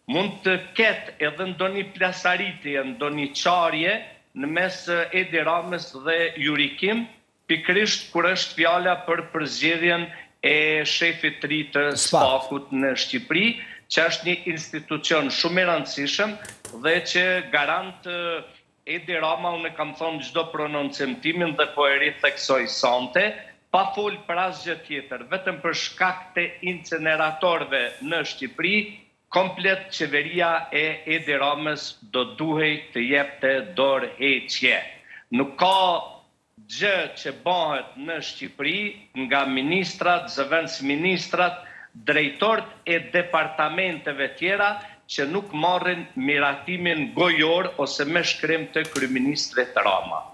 mund të ketë edhe ndonjë plasaritje, ndonjë qarje në mes Edi Ramës dhe Jurikim, pikërisht kur është fjala për përzgjedhjen e shefit të ri të SPAK-ut në Shqipëri, që është një institucion shumë i rëndësishëm dhe që garant Edi Rama, unë kam thonë çdo prononcim timin dhe po e ritheksoj sonte, pa fol për asgjë tjetër, vetëm për shkak të incineratorëve në Shqipëri, komplet qeveria e Edi Ramës do duhej të jepte dorëheqje. Nuk ka gjë që bëhet në Shqipëri nga ministrat, zëvendësministrat, drejtorët e departamenteve tjera që nuk marrin miratimin gojor ose me shkrim të kryeministrit Rama.